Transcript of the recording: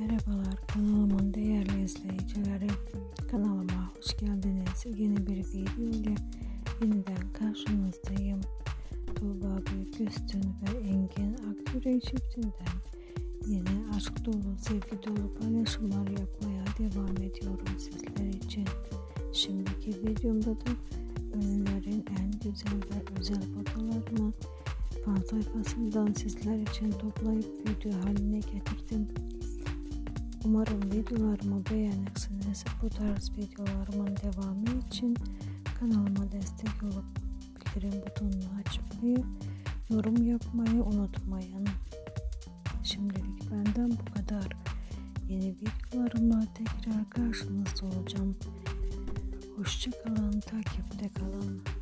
Merhabalar kanalımın değerli izleyicileri, kanalıma hoş geldiniz. Yeni bir video ile yeniden karşınızdayım. Tuğba Büyüküstün ve Engin Akyürek çiftinden yeni aşk dolu, sevgi dolu paylaşımlar yapmaya devam ediyorum sizler için. Şimdiki videomda da ünlülerin en güzel ve özel fotoğraflarını fan sayfasından sizler için toplayıp video haline getirdim. Umarım videolarımı beğenirsiniz. Bu tarz videolarımın devamı için kanalıma destek olup bildirim butonunu açmayı, yorum yapmayı unutmayın. Şimdilik benden bu kadar. Yeni videolarımla tekrar karşınızda olacağım. Hoşça kalın, takipte kalın.